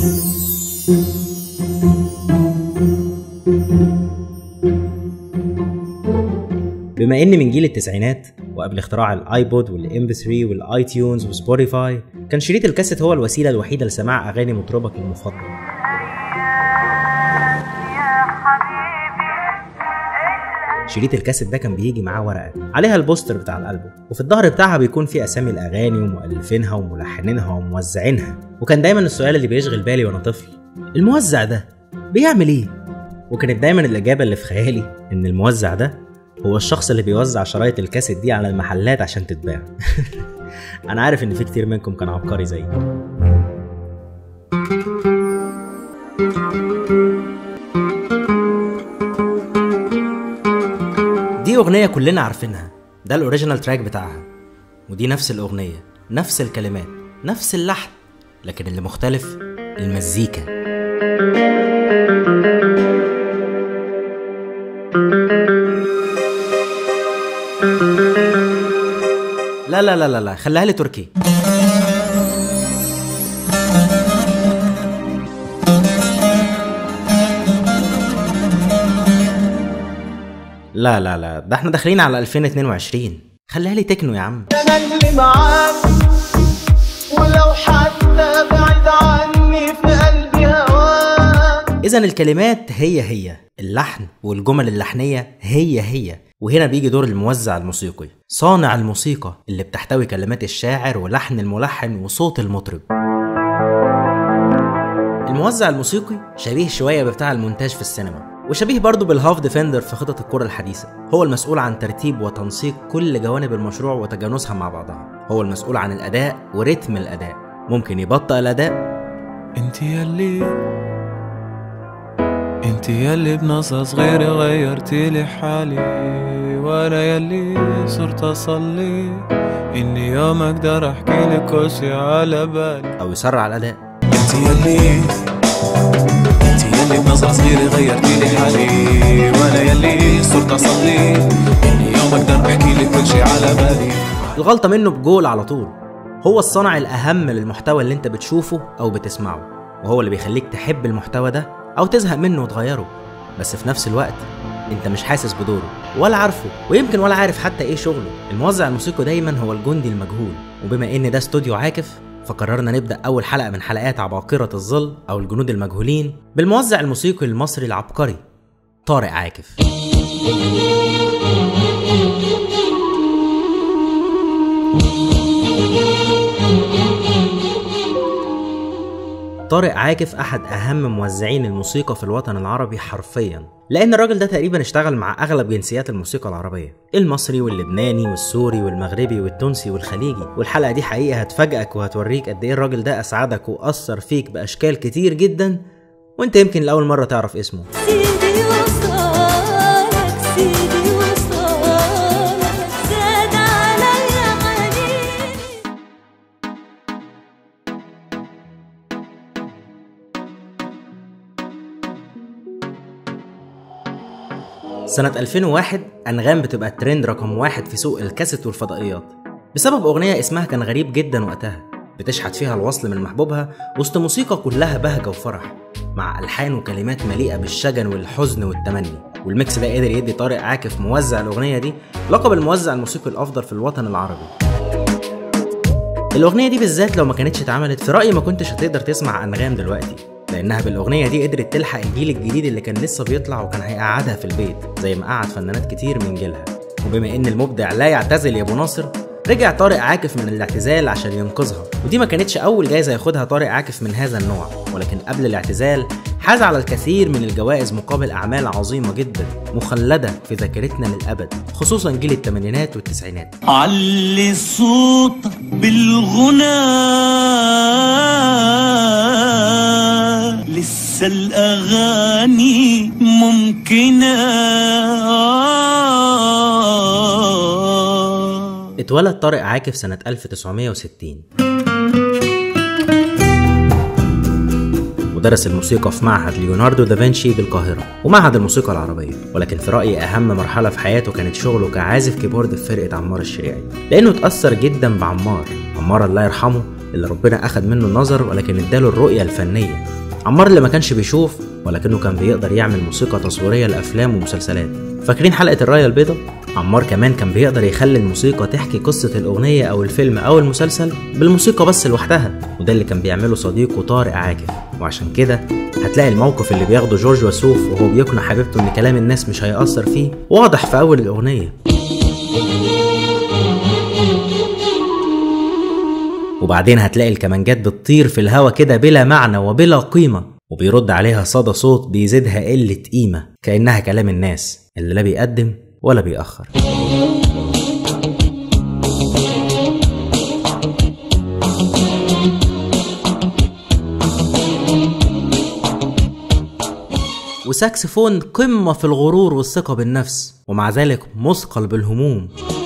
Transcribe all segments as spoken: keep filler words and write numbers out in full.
بما اني من جيل التسعينات وقبل اختراع الايبود والام بي ثري والاي تيونز وسبوتيفاي، كان شريط الكاسيت هو الوسيله الوحيده لسماع اغاني مطربك المفضل. شريط الكاسيت ده كان بيجي معاه ورقه عليها البوستر بتاع الالبوم، وفي الظهر بتاعها بيكون فيه اسامي الاغاني ومؤلفينها وملحنينها وموزعينها. وكان دايما السؤال اللي بيشغل بالي وانا طفل، الموزع ده بيعمل ايه؟ وكانت دايما الاجابه اللي في خيالي ان الموزع ده هو الشخص اللي بيوزع شرايط الكاسيت دي على المحلات عشان تتباع. انا عارف ان في كتير منكم كان عبقري زيي. دي اغنيه كلنا عارفينها، ده الاوريجينال تراك بتاعها، ودي نفس الاغنيه، نفس الكلمات، نفس اللحن، لكن اللي مختلف المزيكا. لا لا لا لا لا خليها لي تركي. لا لا لا ده احنا داخلين على ألفين واتنين وعشرين، خليها لي تكنو يا عم. انا اللي معاك ولو حتى بعيد عني في قلبي هواك. اذا الكلمات هي هي، اللحن والجمل اللحنيه هي هي، وهنا بيجي دور الموزع الموسيقي، صانع الموسيقى اللي بتحتوي كلمات الشاعر ولحن الملحن وصوت المطرب. الموزع الموسيقي شبيه شويه بتاع المونتاج في السينما، وشبيه برضه بالهاف ديفندر في خطط الكرة الحديثة. هو المسؤول عن ترتيب وتنسيق كل جوانب المشروع وتجانسها مع بعضها، هو المسؤول عن الأداء ورتم الأداء، ممكن يبطئ الأداء. انت يلي انت يلي بنظرة صغيرة غيرتي لي حالي، وانا يلي صرت اصلي اني يوم اقدر احكي لك كل شي على بالي. او يسرع الأداء. انت يلي انت يلي بنظرة صغيرة غيرتي لي حالي، وانا يلي صرت اصلي اني يوم اقدر احكي لك كل شي على بالي. الغلطة منه بجول على طول. هو الصانع الأهم للمحتوى اللي انت بتشوفه أو بتسمعه، وهو اللي بيخليك تحب المحتوى ده أو تزهق منه وتغيره، بس في نفس الوقت انت مش حاسس بدوره ولا عارفه، ويمكن ولا عارف حتى ايه شغله. الموزع الموسيقي دايما هو الجندي المجهول. وبما ان ده استوديو عاكف، فقررنا نبدأ أول حلقة من حلقات عباقرة الظل أو الجنود المجهولين بالموزع الموسيقي المصري العبقري طارق عاكف. طارق عاكف أحد أهم موزعين الموسيقى في الوطن العربي حرفيا، لأن الراجل ده تقريبا اشتغل مع أغلب جنسيات الموسيقى العربية، المصري واللبناني والسوري والمغربي والتونسي والخليجي. والحلقة دي حقيقة هتفاجئك وهتوريك قد إيه الراجل ده أسعدك وأثر فيك بأشكال كتير جدا، وأنت يمكن لأول مرة تعرف اسمه. سيدي وصالك سيدي وصالك زاد علي حنيني. سنة ألفين وواحد أنغام بتبقى الترند رقم واحد في سوق الكاسيت والفضائيات بسبب أغنية اسمها كان غريب جدا وقتها، بتشحت فيها الوصل من محبوبها وسط موسيقى كلها بهجة وفرح مع ألحان وكلمات مليئة بالشجن والحزن والتمني. والميكس ده قدر يدي طارق عاكف موزع الأغنية دي لقب الموزع الموسيقي الأفضل في الوطن العربي. الأغنية دي بالذات لو ما كانتش اتعملت في رأيي ما كنتش هتقدر تسمع أنغام دلوقتي، لأنها بالأغنية دي قدرت تلحق الجيل الجديد اللي كان لسه بيطلع وكان هيقعدها في البيت زي ما قعد فنانات كتير من جيلها. وبما إن المبدع لا يعتزل يا أبو ناصر، رجع طارق عاكف من الاعتزال عشان ينقذها، ودي ما كانتش أول جايزة ياخدها طارق عاكف من هذا النوع، ولكن قبل الاعتزال حاز على الكثير من الجوائز مقابل أعمال عظيمة جدا مخلدة في ذاكرتنا للأبد، خصوصا جيل الثمانينات والتسعينات. علي صوتك بالغنى لسه الأغاني ممكنة. اتولد طارق عاكف سنة ألف وتسعمية وستين، ودرس الموسيقى في معهد ليوناردو دافنشي بالقاهرة ومعهد الموسيقى العربية، ولكن في رأيي أهم مرحلة في حياته كانت شغله كعازف كيبورد في فرقة عمار الشريعي، لأنه اتأثر جدا بعمار. عمار الله يرحمه اللي ربنا أخد منه النظر ولكن اداله الرؤية الفنية. عمار اللي ما كانش بيشوف ولكنه كان بيقدر يعمل موسيقى تصويرية لأفلام ومسلسلات. فاكرين حلقة الراية البيضاء؟ عمار كمان كان بيقدر يخلي الموسيقى تحكي قصة الأغنية أو الفيلم أو المسلسل بالموسيقى بس لوحدها، وده اللي كان بيعمله صديقه طارق عاكف. وعشان كده هتلاقي الموقف اللي بياخده جورج وسوف وهو بيقنع حبيبته إن كلام الناس مش هيأثر فيه واضح في أول الأغنية. وبعدين هتلاقي الكمانجات بتطير في الهوا كده بلا معنى وبلا قيمة، وبيرد عليها صدى صوت بيزيدها قلة قيمة كأنها كلام الناس اللي لا بيقدم ولا بيأخر. وساكسفون قمة في الغرور والثقة بالنفس ومع ذلك مثقل بالهموم.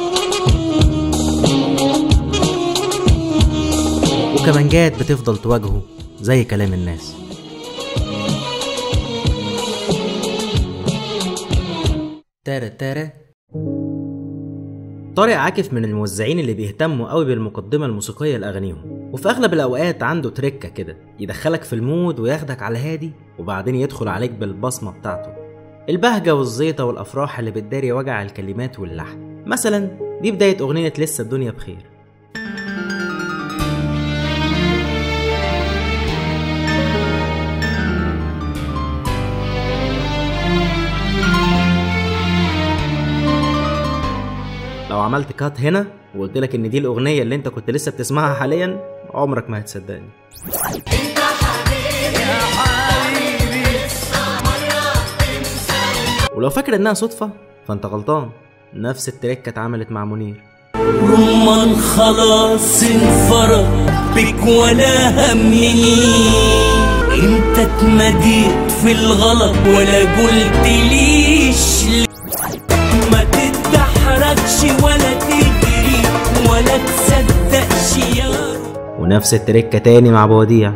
وكمانجات بتفضل تواجهه زي كلام الناس. تارا تارا. طارق عاكف من الموزعين اللي بيهتموا قوي بالمقدمة الموسيقية لأغانيهم، وفي أغلب الأوقات عنده تركة كده يدخلك في المود وياخدك على هادي وبعدين يدخل عليك بالبصمة بتاعته، البهجة والزيطة والأفراح اللي بتداري وجع الكلمات واللحن. مثلا دي بداية أغنية لسه الدنيا بخير. لو عملت كات هنا وقلت لك ان دي الاغنيه اللي انت كنت لسه بتسمعها حاليا عمرك ما هتصدقني. انت حبيبي يا حبيبي ولو فاكر انها صدفه فانت غلطان، نفس التريكه اتعملت مع منير. رمان خلاص انفرد بك ولا همني، انت اتمديت في الغلط ولا قلت ليش، ما تتحركش ولا تجري ولا تصدقش يا. ونفس التريكه تاني مع بوديع.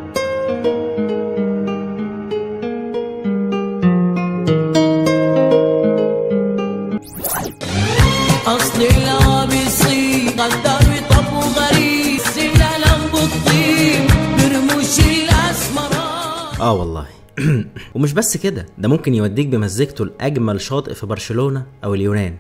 اصل العابسي غدار بطب وغريب سلالم بالطين برموش الاسمرات. اه والله. ومش بس كده، ده ممكن يوديك بمزيكته لأجمل شاطئ في برشلونة أو اليونان.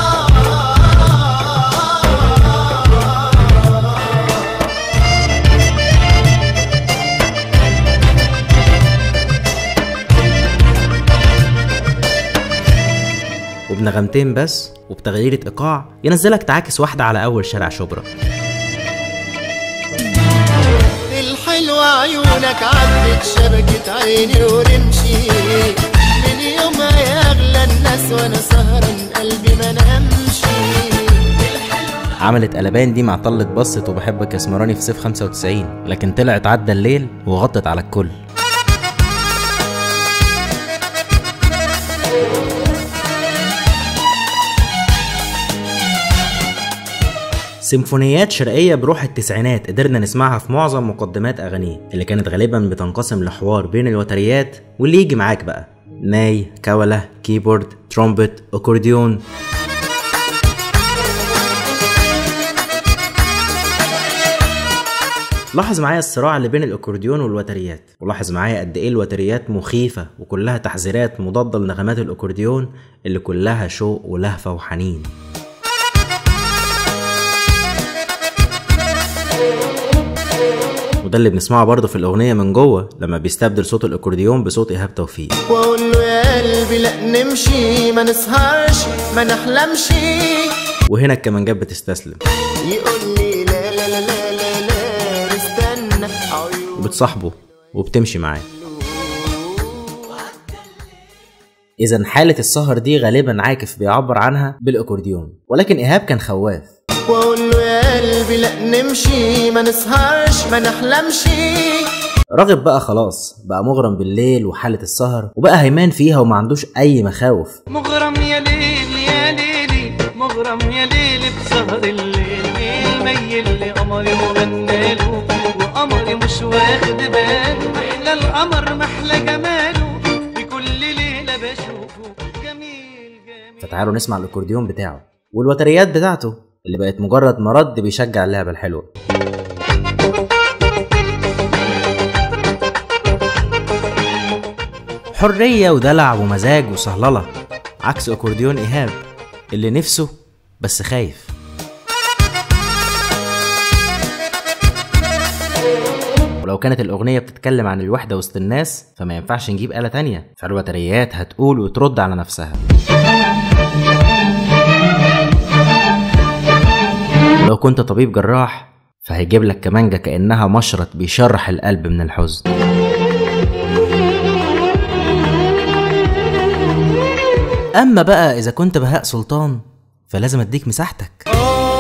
وبنغمتين بس وبتغييرة إيقاع ينزلك تعاكس واحدة على أول شارع شبرا. الحلوة عيونك عدت شبكة عيني ونمشي من يومها يا أغلى الناس وأنا سهران قلبي ما نمشي. عملت قلبان دي مع طلة بصت وبحبك يا اسمراني في صيف خمسة وتسعين، لكن طلعت عدى الليل وغطت على الكل. سيمفونيات شرقية بروح التسعينات قدرنا نسمعها في معظم مقدمات أغانيه اللي كانت غالبا بتنقسم لحوار بين الوتريات واللي يجي معاك بقى ناي، كولة، كيبورد، ترومبت، أكورديون. لاحظ معايا الصراع اللي بين الأكورديون والوتريات، ولاحظ معايا قد إيه الوتريات مخيفة وكلها تحذيرات مضادة لنغمات الأكورديون اللي كلها شوق ولهفة وحنين. وده اللي بنسمعه برضه في الأغنية من جوه لما بيستبدل صوت الأكورديون بصوت إيهاب توفيق. وأقول له يا قلبي لا نمشي ما نسهرش ما نحلمش، وهنا الكمانجات بتستسلم يقول لي لا لا لا لا لا لا استنى عيون وبتصاحبه وبتمشي معاه. إذا حالة السهر دي غالبا عاكف بيعبر عنها بالأكورديون، ولكن إيهاب كان خواف. وأقول له يا قلبي لا نمشي ما نسهرش ما نحلمش. راغب بقى خلاص بقى مغرم بالليل وحالة السهر وبقى هيمان فيها وما عندوش أي مخاوف. مغرم يا ليل يا ليلي مغرم يا ليل بسهر الليل، ميل لي قمري وغناله وقمري مش واخد باله، لا القمر محلى جماله بكل ليلة بشوفه جميل جميل. فتعالوا نسمع الأكورديون بتاعه والوتريات بتاعته اللي بقت مجرد مرد بيشجع اللعبة الحلوة. حرية ودلع ومزاج وصهللة، عكس أكورديون إيهاب اللي نفسه بس خايف. ولو كانت الأغنية بتتكلم عن الوحدة وسط الناس فما ينفعش نجيب آلة تانية، فالوتريات هتقول وترد على نفسها. ولو كنت طبيب جراح فهيجيب لك كمانجة كأنها مشرط بيشرح القلب من الحزن. أما بقى إذا كنت بهاء سلطان فلازم أديك مساحتك.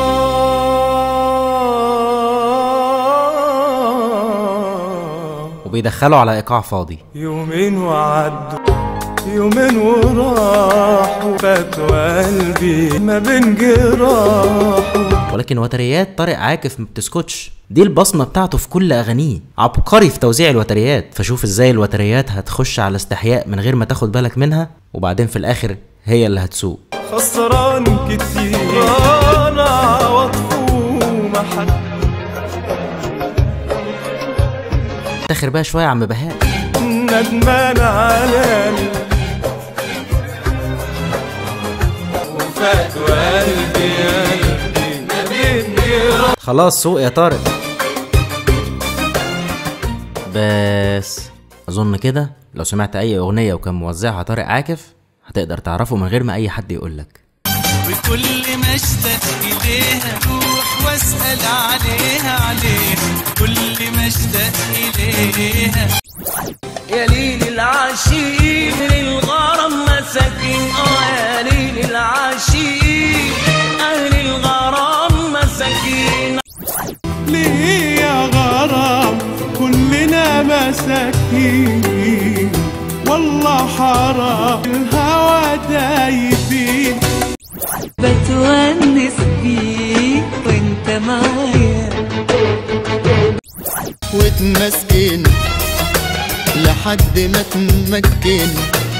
وبيدخلوا على إيقاع فاضي. يومين وعدوا يومين وراحوا فاتوا قلبي ما بين جراحه. ولكن وتريات طارق عاكف ما بتسكتش، دي البصمة بتاعته في كل أغانيه، عبقري في توزيع الوتريات. فشوف ازاي الوتريات هتخش على استحياء من غير ما تاخد بالك منها، وبعدين في الآخر هي اللي هتسوق. خسران كتير انا عوضته ما حد. تاخر بقى شوية يا عم بهاء. ندمان على وفات قلبي قلبي ما بين جراحه. خلاص سوق يا طارق. بس أظن كده لو سمعت أي أغنية وكان موزعها طارق عاكف هتقدر تعرفه من غير ما أي حد يقولك. وكل ما اشتاق إليها روح واسأل عليها عليها، كل ما اشتاق إليها. يا ليل العاشقين للغرام مساكين، اه يا ليل العاشقين أهل الغرام مساكين. ليه يا غرام كلنا مساكين والله حرام الهوى دايبين. بتونس بيك وانت معايا وتمسكن لحد ما تمكن،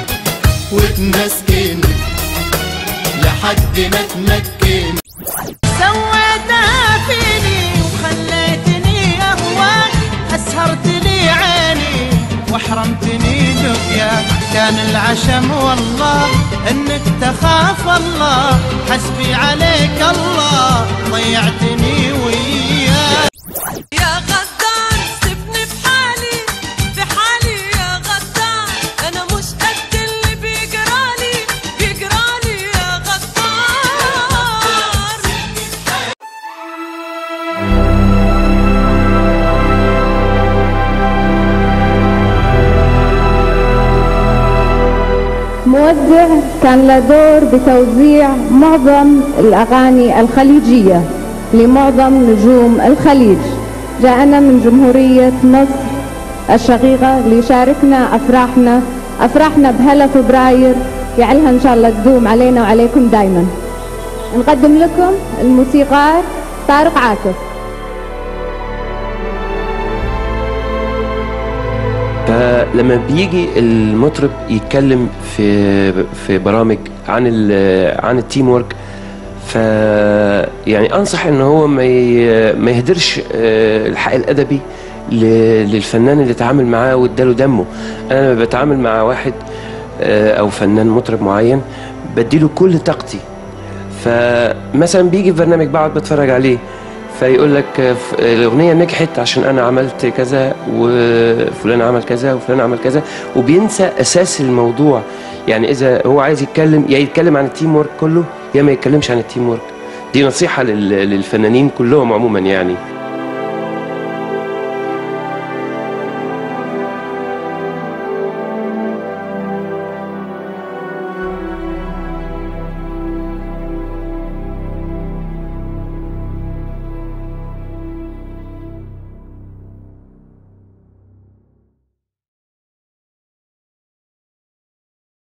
وتمسكن لحد ما تمكن. سويتها فيني وخليتني أهواك، أسهرتني عيني وحرمتني لقياك. كان العشم والله انك تخاف الله، حسبي عليك الله ضيعتني وياك. يا غدار سيبني بحالي بحالي يا غدار، انا مش قد اللي بيجرالي بيجرالي يا غدار. موزع كان له دور بتوزيع معظم الأغاني الخليجية لمعظم نجوم الخليج. جاءنا من جمهورية مصر الشقيقة ليشاركنا أفراحنا أفراحنا بهلا فبراير، يعلها إن شاء الله تدوم علينا وعليكم دايما. نقدم لكم الموسيقار طارق عاكف. فلما بيجي المطرب يتكلم في في برامج عن عن التيم ورك، ف يعني انصح ان هو ما ما يهدرش الحق الادبي للفنان اللي اتعامل معاه واداله دمه. انا لما بتعامل مع واحد او فنان مطرب معين بديله كل طاقتي، فمثلا بيجي في برنامج بقعد بتفرج عليه فيقول لك الاغنيه نجحت عشان انا عملت كذا وفلان عمل كذا وفلان عمل كذا، وبينسى اساس الموضوع. يعني اذا هو عايز يتكلم يا يتكلم عن التيم ورك كله يا ما يتكلمش عن التيم ورك. دي نصيحه للفنانين كلهم عموما يعني.